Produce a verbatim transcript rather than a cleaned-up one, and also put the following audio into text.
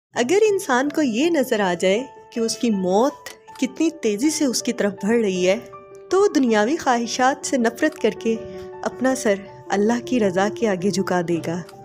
अगर इंसान को ये नज़र आ जाए कि उसकी मौत कितनी तेज़ी से उसकी तरफ बढ़ रही है, तो दुनियावी ख्वाहिशात से नफ़रत करके अपना सर अल्लाह की रज़ा के आगे झुका देगा।